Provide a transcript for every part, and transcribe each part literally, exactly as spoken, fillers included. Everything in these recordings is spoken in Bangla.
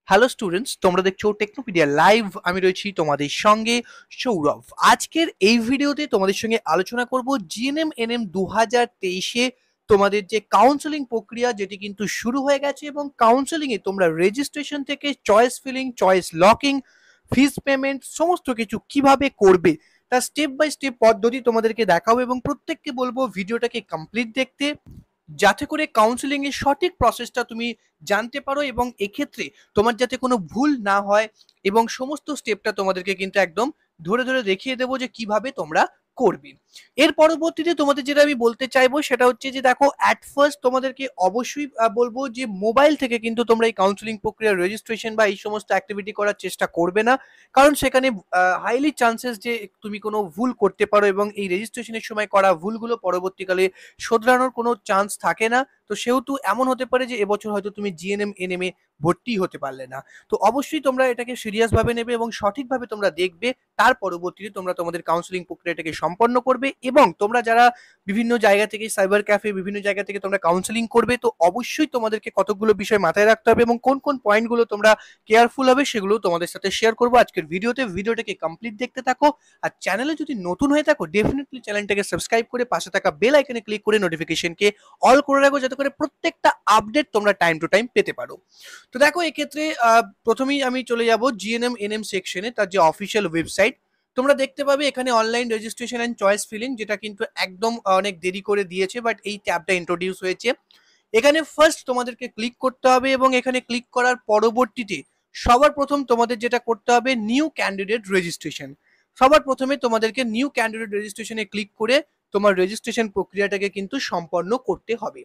হ্যালো স্টুডেন্টস, তোমরা দেখছো টেকনোপিডিয়া লাইভ। আমি রয়েছি তোমাদের সঙ্গে সৌরভ। আজকের এই ভিডিওতে তোমাদের সঙ্গে আলোচনা করব জিএনএম এনএম দু হাজার তেইশে তোমাদের যে কাউন্সেলিং প্রক্রিয়া, যেটি কিন্তু শুরু হয়ে গেছে, এবং কাউন্সেলিং এ তোমরা রেজিস্ট্রেশন থেকে choice filling, choice locking, fees payment সমস্ত কিছু কিভাবে করবে তার স্টেপ বাই স্টেপ পদ্ধতি তোমাদেরকে দেখাবো, এবং প্রত্যেককে বলবো ভিডিওটাকে কমপ্লিট দেখতে, যাতে করে কাউন্সেলিং এর সঠিক প্রসেসটা তুমি জানতে পারো, এবং এক্ষেত্রে তোমার যাতে কোনো ভুল না হয়, এবং সমস্ত স্টেপটা তোমাদেরকে কিন্তু একদম ধরে ধরে দেখিয়ে দেবো যে কিভাবে তোমরা করবে। এর পরবর্তীতে তোমাদের যেটা আমি বলতে চাইবো সেটা হচ্ছে যে দেখো, অ্যাট ফার্স্ট তোমাদেরকে অবশ্যই বলবো যে মোবাইল থেকে কিন্তু তোমরা এই কাউন্সেলিং প্রক্রিয়া রেজিস্ট্রেশন বা এই সমস্ত অ্যাক্টিভিটি করার চেষ্টা করবে না, কারণ সেখানে হাইলি চান্সেস যে তুমি কোনো ভুল করতে পারো, এবং এই রেজিস্ট্রেশনের সময় করা ভুলগুলো পরবর্তীকালে শোধরানোর কোনো চান্স থাকে না। তো সেহেতু এমন হতে পারে যে এবছর হয়তো তুমি জিএনএম এনএম এ ভর্তি হতে পারলে না। তো অবশ্যই তোমরা এটাকে সিরিয়াস ভাবে নেবে এবং সঠিকভাবে তোমরা দেখবে, তার পরবর্তীতে তোমরা তোমাদের কাউন্সেলিং প্রক্রিয়াটাকে সম্পন্ন করবে। এবং তোমরা যারা বিভিন্ন জায়গা থেকে, সাইবার ক্যাফে, বিভিন্ন জায়গা থেকে তোমরা কাউন্সেলিং করবে, তো অবশ্যই তোমাদেরকে কতগুলো বিষয় মাথায় রাখতে হবে, এবং কোন কোন পয়েন্টগুলো তোমরা কেয়ারফুল হবে সেগুলো তোমাদের সাথে শেয়ার করবো আজকের ভিডিওতে। ভিডিওটাকে কমপ্লিট দেখতে থাকো, আর চ্যানেলে যদি নতুন হয়ে থাকো ডেফিনেটলি চ্যানেলটাকে সাবস্ক্রাইব করে পাশে থাকা বেল আইকনে ক্লিক করে নোটিফিকেশনকে অল করে রাখো, যাতে করে প্রত্যেকটা আপডেট তোমরা টাইম টু টাইম পেতে পারো। তো দেখো, এক্ষেত্রে প্রথমেই আমি চলে যাব জিএনএম এনএম সেকশনে, তার যে অফিসিয়াল ওয়েবসাইট। তোমরা দেখতে পাবে এখানে online registration and choice filling, যেটা কিন্তু একদম অনেক দেরি করে দিয়েছে, বাট এই ট্যাবটা ইন্ট্রোডিউস হয়েছে। এখানে ফার্স্ট তোমাদেরকে ক্লিক করতে হবে, এবং এখানে ক্লিক করার পরবর্তীতে সবার প্রথম তোমাদের যেটা করতে হবে, নিউ ক্যান্ডিডেট রেজিস্ট্রেশন। সবার প্রথমে তোমাদেরকে নিউ ক্যান্ডিডেট রেজিস্ট্রেশনে ক্লিক করে তোমার রেজিস্ট্রেশন প্রক্রিয়াটাকে কিন্তু সম্পন্ন করতে হবে।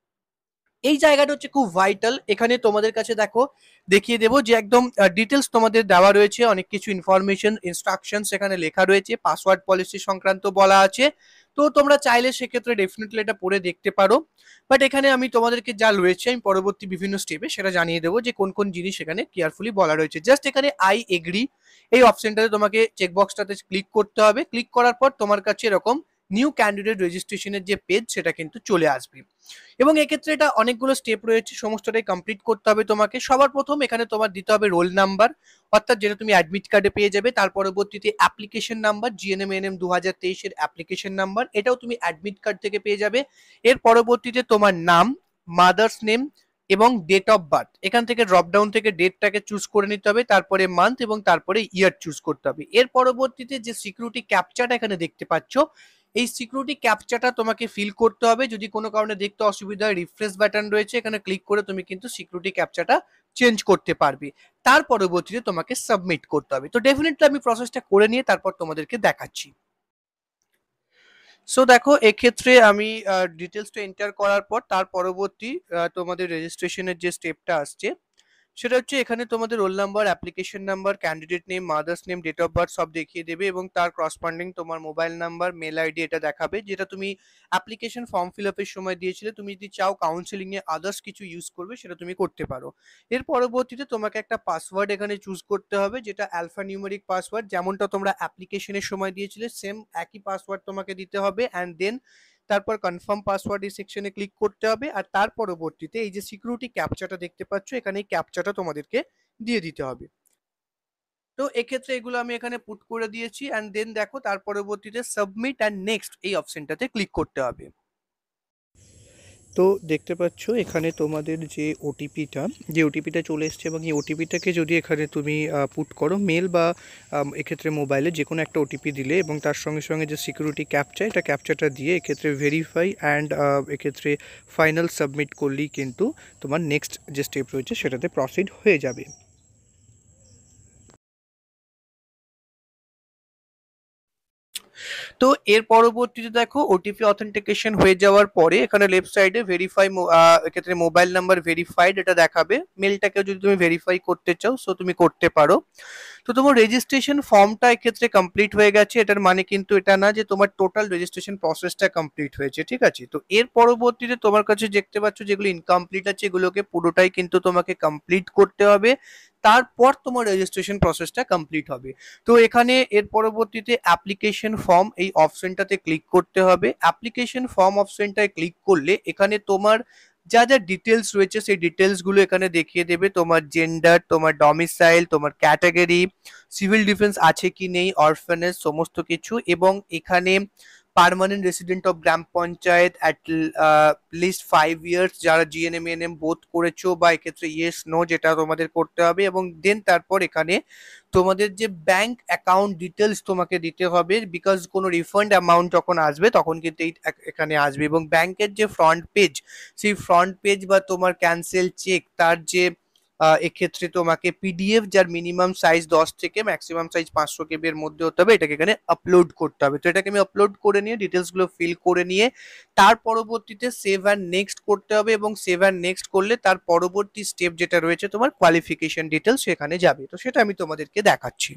এই জায়গাটা হচ্ছে খুব ভাইটাল। এখানে তোমাদের কাছে দেখো দেখিয়ে দেবো যে একদম ডিটেলস তোমাদের দেওয়া রয়েছে, অনেক কিছু ইনফরমেশন, ইনস্ট্রাকশনস এখানে লেখা রয়েছে, পাসওয়ার্ড পলিসি সংক্রান্ত বলা আছে। তো তোমরা চাইলে সেক্ষেত্রে ডেফিনেটলি এটা পড়ে দেখতে পারো, বাট এখানে আমি তোমাদেরকে যা রয়েছে আমি পরবর্তী বিভিন্ন স্টেপে সেটা জানিয়ে দেবো যে কোন কোন জিনিস এখানে কেয়ারফুলি বলা রয়েছে। জাস্ট এখানে আই এগ্রি এই অপশনটাতে তোমাকে চেকবক্সটাতে ক্লিক করতে হবে। ক্লিক করার পর তোমার কাছে এরকম নিউ ক্যান্ডিডেট রেজিস্ট্রেশনের যে পেজ সেটা কিন্তু চলে আসবে, এবং এক্ষেত্রে এটা অনেকগুলো স্টেপ রয়েছে, সমস্তটাই কমপ্লিট করতে হবে তোমাকে। সবার প্রথম এখানে তোমার দিতে হবে রোল নাম্বার, অর্থাৎ যেটা তুমি অ্যাডমিট কার্ডে পেয়ে যাবে। তার পরবর্তীতে অ্যাপ্লিকেশন নাম্বার, জিএনএম এনএম দু হাজার তেইশের অ্যাপ্লিকেশন নাম্বার, এটাও তুমি অ্যাডমিট কার্ড থেকে পেয়ে যাবে। এর পরবর্তীতে তোমার নাম, মাদার্স নেম এবং ডেট অফ বার্থ, এখান থেকে ড্রপডাউন থেকে ডেটটাকে চুজ করে নিতে হবে, তারপরে মান্থ এবং তারপরে ইয়ার চুজ করতে হবে। এর পরবর্তীতে যে সিকিউরিটি ক্যাপচাটা এখানে দেখতে পাচ্ছ, এই সিকিউরিটি ক্যাপচাটা তোমাকে ফিল করতে হবে। যদি কোনো কারণে দেখতে অসুবিধা হয়, রিফ্রেশ বাটন রয়েছে, এখানে ক্লিক করে তুমি কিন্তু সিকিউরিটি ক্যাপচাটা চেঞ্জ করতে পারবে। তার পরবর্তীতে তোমাকে সাবমিট করতে হবে। তো ডেফিনেটলি আমি প্রসেসটা করে নিয়ে তারপর তোমাদেরকে দেখাচ্ছি। সো দেখো, এক্ষেত্রে আমি ডিটেলসটা এন্টার করার পর তার পরবর্তী তোমাদের রেজিস্ট্রেশনের যে স্টেপটা আসছে সেটা হচ্ছে এখানে তোমাদের roll number, application number, candidate name, mother's name, date of birth সব দেখিয়ে দেবে, এবং তার করসপন্ডিং তোমার মোবাইল নাম্বার, মেল আইডি এটা দেখাবে, যেটা তুমি অ্যাপ্লিকেশন ফর্ম ফিল আপের সময় দিয়েছিলে। তুমি যদি চাও কাউন্সেলিং এ আদার্স কিছু ইউজ করবে সেটা তুমি করতে পারো। এর পরবর্তীতে তোমাকে একটা পাসওয়ার্ড এখানে চুজ করতে হবে, যেটা অ্যালফা নিউমেরিক পাসওয়ার্ড, যেমনটা তোমরা অ্যাপ্লিকেশনের সময় দিয়েছিলে সেম একই পাসওয়ার্ড তোমাকে দিতে হবে। অ্যান্ড দেন তারপর কনফার্ম পাসওয়ার্ড এই সেকশনে ক্লিক করতে হবে, আর তার পরবর্তীতে এই যে সিকিউরিটি ক্যাপচাটা দেখতে পাচ্ছ, এখানে এই ক্যাপচাটা তোমাদেরকে দিয়ে দিতে হবে। তো এক্ষেত্রে এগুলো আমি এখানে পুট করে দিয়েছি, অ্যান্ড দেন দেখো তার পরবর্তীতে সাবমিট অ্যান্ড নেক্সট এই অপশনটাতে ক্লিক করতে হবে। তো দেখতে পাচ্ছ এখানে তোমাদের যে ওটিপিটা যে ওটিপিটা চলে এসছে, এবং এই ওটিপিটাকে যদি এখানে তুমি পুট করো মেল বা এক্ষেত্রে মোবাইলে যে কোনো একটা ওটিপি দিলে, এবং তার সঙ্গে সঙ্গে যে সিকিউরিটি ক্যাপচা এটা ক্যাপচাটা দিয়ে এক্ষেত্রে ভেরিফাই অ্যান্ড এক্ষেত্রে ফাইনাল সাবমিট করলেই কিন্তু তোমার নেক্সট যে স্টেপ রয়েছে সেটাতে প্রসিড হয়ে যাবে। তো এর পরবর্তীতে দেখো ওটিপি অথেন্টিকেশন হয়ে যাওয়ার পরে এখানে লেফট সাইডে ভেরিফাই, এক্ষেত্রে মোবাইল নাম্বার ভেরিফাইড এটা দেখাবে। মেলটাকে যদি তুমি ভেরিফাই করতে চাও সো তুমি করতে পারো। তো তোমার রেজিস্ট্রেশন ফর্মটা এক্ষেত্রে কমপ্লিট হয়ে গেছে, এটার মানে কিন্তু এটা না যে তোমার টোটাল রেজিস্ট্রেশন প্রসেসটা কমপ্লিট হয়েছে, ঠিক আছে। তো এর পরবর্তীতে তোমার কাছে দেখতে পাচ্ছ যেগুলো ইনকমপ্লিট আছে এগুলোকে পুরোটাই কিন্তু তোমাকে কমপ্লিট করতে হবে, তারপর তোমার রেজিস্ট্রেশন প্রসেসটা কমপ্লিট হবে। তো এখানে এর পরবর্তীতে অ্যাপ্লিকেশন ফর্ম এই অপশনটাতে ক্লিক করতে হবে। অ্যাপ্লিকেশন ফর্ম অপশনটায় ক্লিক করলে এখানে তোমার যা যা ডিটেলস রয়েছে সেই ডিটেলসগুলো এখানে দেখিয়ে দেবে, তোমার জেন্ডার, তোমার ডমিসাইল, তোমার ক্যাটাগরি, সিভিল ডিফেন্স আছে কি নেই, অরফানেজ, সমস্ত কিছু। এবং এখানে পার্মানেন্ট রেসিডেন্ট অফ গ্রাম panchayat at least five years যারা জিএনএম এএনএম বোথ করেছো, বা এক্ষেত্রে ইয়েস নো যেটা তোমাদের করতে হবে। এবং দেন তারপর এখানে তোমাদের যে ব্যাংক অ্যাকাউন্ট ডিটেলস তোমাকে দিতে হবে, বিকজ কোনো রিফান্ড অ্যামাউন্ট যখন আসবে তখন কিন্তু এই এখানে আসবে। এবং ব্যাংকের যে ফ্রন্ট পেজ, সেই ফ্রন্ট পেজ বা তোমার ক্যান্সেল চেক তার যে এক্ষেত্রে তোমাকে পিডিএফ যার মিনিমাম সাইজ দশ থেকে ম্যাক্সিমাম সাইজ পাঁচশো কেবি এর মধ্যে হতে হবে, এটাকে এখানে আপলোড করতে হবে। তো এটাকে আমি আপলোড করে নিয়ে ডিটেলসগুলো ফিল করে নিয়ে তার পরবর্তীতে সেভ অ্যান্ড নেক্সট করতে হবে। এবং সেভ অ্যান্ড নেক্সট করলে তার পরবর্তী স্টেপ যেটা রয়েছে তোমার কোয়ালিফিকেশন ডিটেলস সেখানে যাবে। তো সেটা আমি তোমাদেরকে দেখাচ্ছি।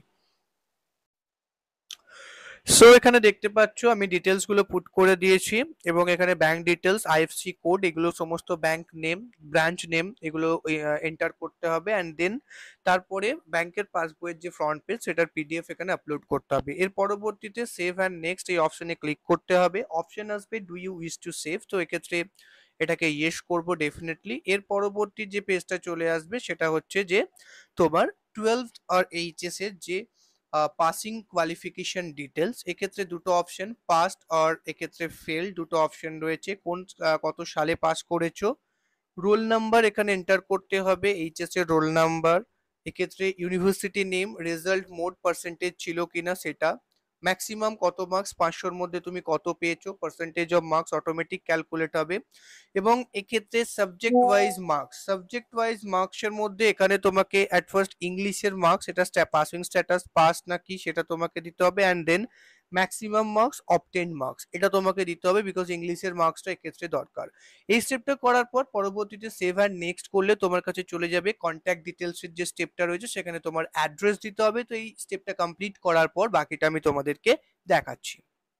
সো এখানে দেখতে পাচ্ছ আমি ডিটেলস গুলো পুট করে দিয়েছি, এবং এখানে ব্যাংক ডিটেলস, আইএফসি কোড, এগুলো সমস্ত ব্যাংক নেম, ব্রাঞ্চ নেম, এগুলো এন্টার করতে হবে। অ্যান্ড দেন তারপরে ব্যাংকের পাসবইয়ের যে ফ্রন্ট পেজ সেটার পিডিএফ এখানে আপলোড করতে হবে। এর পরবর্তীতে সেভ অ্যান্ড নেক্সট এই অপশনে ক্লিক করতে হবে। অপশন আসবে do you wish to save, তো এক্ষেত্রে এটাকে ইয়েস করব ডেফিনেটলি। এর পরবর্তী যে পেজটা চলে আসবে সেটা হচ্ছে যে তোমার টুয়েলভ আর এইচএস এর যে পাসিং কোয়ালিফিকেশন ডিটেলস, এক্ষেত্রে দুটো অপশন, পাস্ট আর এক্ষেত্রে ফেল, দুটো অপশন রয়েছে। কোন কত সালে পাস করেছো, রোল নাম্বার এখানে এন্টার করতে হবে, এইচএস এর রোল নাম্বার, এক্ষেত্রে university name, result mode percentage ছিল কিনা সেটা, ম্যাক্সিমাম কত মার্কস, পাঁচশোর মধ্যে তুমি কত পেয়েছো, percentage of marks automatic calculate হবে। এবং এক্ষেত্রে subject wise marks, subject wise মার্কসের মধ্যে এখানে তোমাকে অ্যাট ফার্স্ট ইংলিশের মার্কস, এটা পাসিং স্ট্যাটাস পাস নাকি সেটা তোমাকে দিতে হবে। And then maximum marks, obtained marks, এটা তোমাকে দিতে হবে, বিকজ ইংলিশের মার্কসটা এক্ষেত্রে দরকার। এই স্টেপটা করার পর পরবর্তীতে সেভ অ্যান্ড নেক্সট করলে তোমার কাছে চলে যাবে কন্ট্যাক্ট ডিটেলসের যে স্টেপটা রয়েছে, সেখানে তোমার অ্যাড্রেস দিতে হবে। তো এই স্টেপটা কমপ্লিট করার পর বাকিটা আমি তোমাদেরকে দেখাচ্ছি।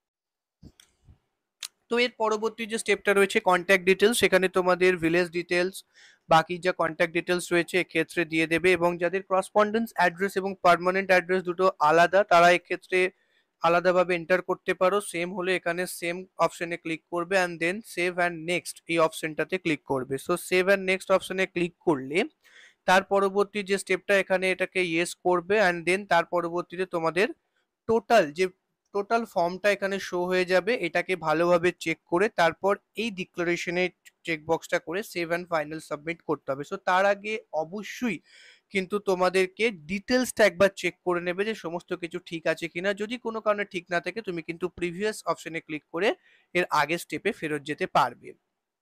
তো এর পরবর্তী যে স্টেপটা রয়েছে কন্ট্যাক্ট ডিটেলস, সেখানে তোমাদের ভিলেজ ডিটেলস, বাকি যা কন্ট্যাক্ট ডিটেলস রয়েছে এক্ষেত্রে দিয়ে দেবে। এবং যাদের করসপন্ডেন্স অ্যাড্রেস এবং পার্মানেন্ট অ্যাড্রেস দুটো আলাদা, তারা এক্ষেত্রে আলাদাভাবে এন্টার করতে পারো। সেম হলে এখানে সেম অপশনে ক্লিক করবে, and then save and next এই অপশনটাতে ক্লিক করবে। সো সেভ অ্যান্ড নেক্সট অপশনে ক্লিক করলে তার পরবর্তী যে স্টেপটা এখানে এটাকে ইয়েস করবে, অ্যান্ড দেন তার পরবর্তীতে তোমাদের টোটাল যে টোটাল ফর্মটা এখানে শো হয়ে যাবে, এটাকে ভালোভাবে চেক করে তারপর এই ডিক্লারেশনে চেকবক্সটা করে সেভ অ্যান্ড ফাইনাল সাবমিট করতে হবে। সো তার আগে অবশ্যই কিন্তু তোমাদেরকে ডিটেলসটা একবার চেক করে নেবে যে সমস্ত কিছু ঠিক আছে কিনা। যদি কোনো কারণে ঠিক না থাকে তুমি কিন্তু প্রিভিয়াস অপশনে ক্লিক করে এর আগের স্টেপে ফেরত যেতে পারবে।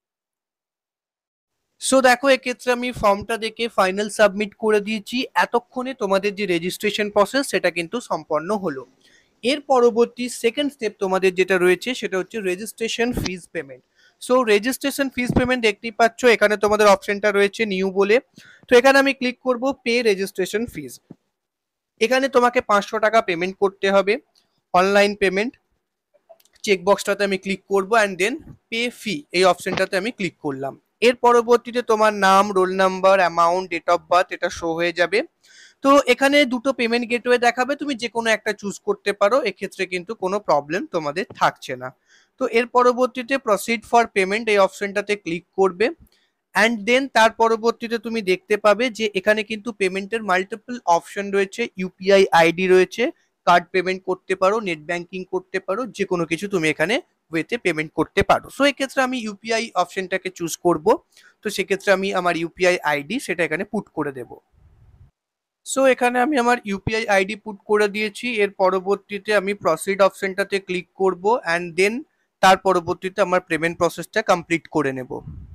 সো দেখো এক্ষেত্রে আমি ফর্মটা দেখে ফাইনাল সাবমিট করে দিয়েছি। এতক্ষণে তোমাদের যে রেজিস্ট্রেশন প্রসেস সেটা কিন্তু সম্পন্ন হলো। এর পরবর্তী সেকেন্ড স্টেপ তোমাদের যেটা রয়েছে সেটা হচ্ছে registration fees payment. So registration fees payment দেখতেই পাচ্ছ এখানে তোমাদের অপশনটা রয়েছে নিউ বলে। তো এখানে আমি ক্লিক করব পে রেজিস্ট্রেশন ফিজ। এখানে তোমাকে পাঁচশো টাকা পেমেন্ট করতে হবে, অনলাইন পেমেন্ট। চেকবক্সটাতে আমি ক্লিক করব, অ্যান্ড দেন পে ফি এই অপশনটাতে আমি ক্লিক করলাম। এর পরবর্তীতে তোমার নাম, roll number, amount, date of birth এটা শো হয়ে যাবে। তো এখানে দুটো পেমেন্ট গেটওয়ে দেখাবে, তুমি যে কোনো একটা চুজ করতে পারো, এক্ষেত্রে কিন্তু কোনো প্রবলেম তোমাদের থাকছে না। তো এর পরবর্তীতে প্রসিড ফর পেমেন্ট এই অপশনটাতে ক্লিক করবে, অ্যান্ড দেন তার পরবর্তীতে তুমি দেখতে পাবে যে এখানে কিন্তু পেমেন্টের মাল্টিপল অপশন রয়েছে, ইউপিআই আইডি রয়েছে, কার্ড পেমেন্ট করতে পারো, নেট ব্যাংকিং করতে পারো, যে কোনো কিছু তুমি এখানে ওয়েতে পেমেন্ট করতে পারো। সো এক্ষেত্রে আমি ইউপিআই অপশনটাকে চুজ করব। তো সেক্ষেত্রে আমি আমার ইউপিআই আইডি সেটা এখানে পুট করে দেবো। সো এখানে আমি আমার ইউপিআই আইডি পুট করে দিয়েছি। এর পরবর্তীতে আমি প্রসিড অপশনটাতে ক্লিক করব, অ্যান্ড দেন তার পরবর্তীতে আমার পেমেন্ট প্রসেসটা কমপ্লিট করে নেব।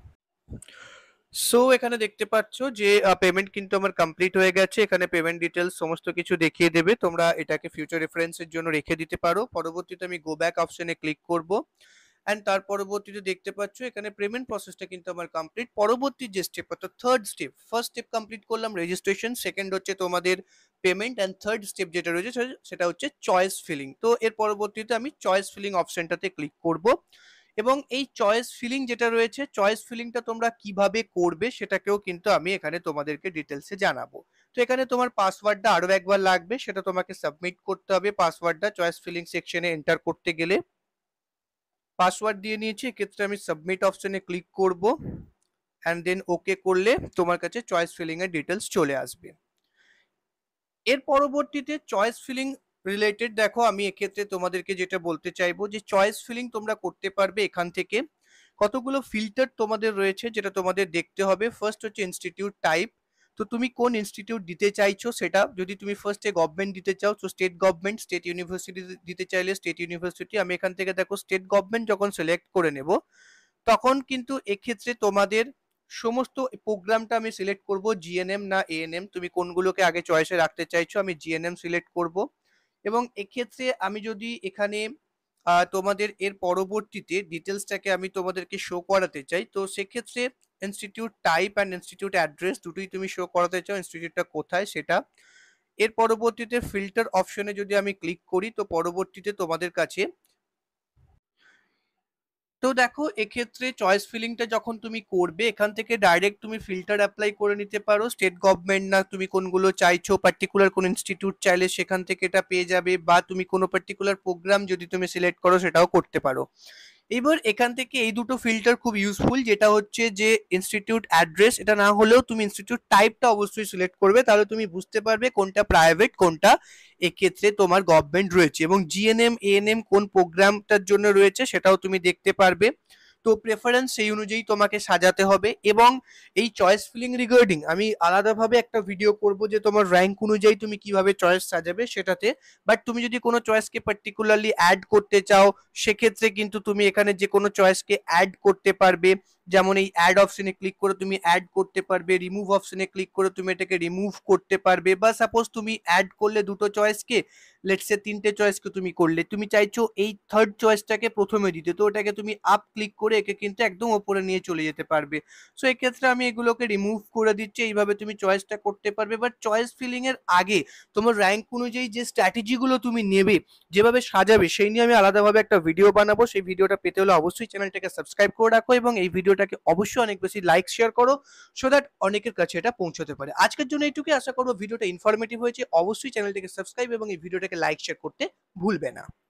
সো এখানে দেখতে পাচ্ছ যে পেমেন্ট কিন্তু আমার কমপ্লিট হয়ে গেছে। এখানে পেমেন্ট ডিটেলস সমস্ত কিছু দেখিয়ে দেবে, তোমরা এটাকে ফিউচার রেফারেন্সের জন্য রেখে দিতে পারো। পরবর্তীতে আমি গো ব্যাক অপশনে ক্লিক করব, অ্যান্ড তার পরবর্তীতে দেখতে পাচ্ছ এখানে পেমেন্ট প্রসেসটা কিন্তু আমার কমপ্লিট। পরবর্তী যে স্টেপ অর্থাৎ third step, first step complete করলাম রেজিস্ট্রেশন, সেকেন্ড হচ্ছে তোমাদের পেমেন্ট, অ্যান্ড থার্ড স্টেপ যেটা রয়েছে সেটা হচ্ছে চয়েস ফিলিং। তো এর পরবর্তীতে আমি চয়েস ফিলিং অপশনটাতে ক্লিক করব, এবং এই চয়েস ফিলিং যেটা রয়েছে, চয়েস ফিলিংটা তোমরা কিভাবে করবে সেটাকেও কিন্তু আমি এখানে তোমাদেরকে ডিটেলসে জানাবো। তো এখানে তোমার পাসওয়ার্ডটা আরো একবার লাগবে, সেটা তোমাকে সাবমিট করতে হবে। পাসওয়ার্ডটা চয়েস ফিলিং সেকশনে এন্টার করতে গেলে, পাসওয়ার্ড দিয়ে নিয়েছি, এক্ষেত্রে আমি সাবমিট অপশনে ক্লিক করব, অ্যান্ড দেন ওকে করলে তোমার কাছে চয়েস ফিলিং এর ডিটেলস চলে আসবে। এর পরবর্তীতে চয়েস ফিলিং রিলেটেড দেখো, আমি এক্ষেত্রে তোমাদেরকে যেটা বলতে চাইবো যে চয়েস ফিলিং তোমরা করতে পারবে এখান থেকে। কতগুলো ফিল্টার তোমাদের রয়েছে যেটা তোমাদের দেখতে হবে। ফার্স্ট হচ্ছে ইনস্টিটিউট টাইপ। তো তুমি কোন ইনস্টিটিউট দিতে চাইছো সেটা, যদি তুমি ফার্স্টে গভর্নমেন্ট দিতে চাও তো স্টেট গভর্নমেন্ট, স্টেট ইউনিভার্সিটি দিতে চাইলে স্টেট ইউনিভার্সিটি। আমি এখান থেকে দেখো স্টেট গভর্নমেন্ট যখন সিলেক্ট করে নেব তখন কিন্তু এক্ষেত্রে তোমাদের সমস্ত প্রোগ্রামটা আমি সিলেক্ট করব জিএনএম না এএনএম, তুমি কোনগুলোকে আগে চয়েসে রাখতে চাইছো। আমি জিএনএম সিলেক্ট করব এবং এক্ষেত্রে আমি যদি এখানে আহ, তোমাদের এর পরবর্তীতে ডিটেলসটাকে আমি তোমাদেরকে শো করাতে চাই, তো সেক্ষেত্রে institute type and institute address দুটোই তুমি শো করাতে চাও, ইনস্টিটিউটটা কোথায় সেটা। এর পরবর্তীতে ফিল্টার অপশনে যদি আমি ক্লিক করি তো পরবর্তীতে তোমাদের কাছে, তো দেখো এক্ষেত্রে চয়েস ফিলিংটা যখন তুমি করবে এখান থেকে ডাইরেক্ট তুমি ফিল্টার অ্যাপ্লাই করে নিতে পারো। স্টেট গভর্নমেন্ট না তুমি কোনগুলো চাইছো, পার্টিকুলার কোন ইনস্টিটিউট চাইলে সেখান থেকে এটা পেয়ে যাবে, বা তুমি কোনো পার্টিকুলার প্রোগ্রাম যদি তুমি সিলেক্ট করো সেটাও করতে পারো। এবার এখান থেকে এই দুটো ফিল্টার খুব ইউজফুল, যেটা হচ্ছে যে ইনস্টিটিউট অ্যাড্রেস, এটা না হলেও তুমি ইনস্টিটিউট টাইপটা অবশ্যই সিলেক্ট করবে, তাহলে তুমি বুঝতে পারবে কোনটা প্রাইভেট কোনটা এক্ষেত্রে তোমার গভর্নমেন্ট রয়েছে, এবং জিএনএম এএনএম কোন প্রোগ্রামটার জন্য রয়েছে সেটাও তুমি দেখতে পারবে। তো প্রেফারেন্স সেই অনুযায়ী তোমাকে সাজাতে হবে। এবং এই চয়েস ফিলিং রিগার্ডিং আমি আলাদাভাবে একটা ভিডিও করব যে তোমার র্যাঙ্ক অনুযায়ী তুমি কিভাবে চয়েস সাজাবে সেটাতে। বাট তুমি যদি কোনো চয়েসকে পার্টিকুলারলি অ্যাড করতে চাও সেক্ষেত্রে কিন্তু তুমি এখানে যে কোনো চয়েসকে অ্যাড করতে পারবে। যেমন এই অ্যাড অপশনে ক্লিক করে তুমি অ্যাড করতে পারবে, রিমুভ অপশনে ক্লিক করে তুমি এটাকে রিমুভ করতে পারবে, বা সাপোজ তুমি অ্যাড করলে দুটো চয়েসকে, লেটস সে তিনটে চয়েসকে তুমি করলে, তুমি চাইছো এই থার্ড চয়েসটাকে প্রথমে দিতে, তো ওটাকে তুমি আপ ক্লিক করে একে কিন্তু একদম ওপরে নিয়ে চলে যেতে পারবে। সো এক্ষেত্রে আমি এগুলোকে রিমুভ করে দিচ্ছি, এইভাবে তুমি চয়েসটা করতে পারবে। বাট চয়েস ফিলিং এর আগে তোমার র্যাঙ্ক অনুযায়ী যে স্ট্র্যাটেজিগুলো তুমি নেবে, যেভাবে সাজাবে, সেই নিয়ে আমি আলাদাভাবে একটা ভিডিও বানাবো। সেই ভিডিওটা পেতে হলে অবশ্যই চ্যানেলটাকে সাবস্ক্রাইব করে রাখো এবং এই ভিডিওটাকে অবশ্যই অনেক বেশি লাইক শেয়ার করো, সো দ্যাট অনেকের কাছে এটা পৌঁছতে পারে। আজকের জন্য এইটুকুই, আশা করবো ভিডিওটা ইনফরমেটিভ হয়েছে। অবশ্যই চ্যানেলটাকে সাবস্ক্রাইব এবং এই ভিডিওটাকে লাইক শেয়ার করতে ভুলবে না।